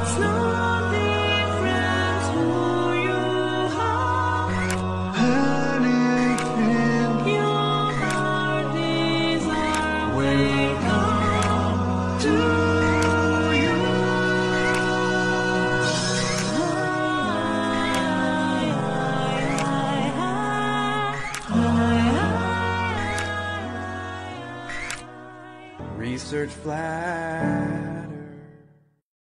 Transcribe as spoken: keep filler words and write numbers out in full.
Makes no difference who you are. Anything Your heart is our welcome to you. Research flash.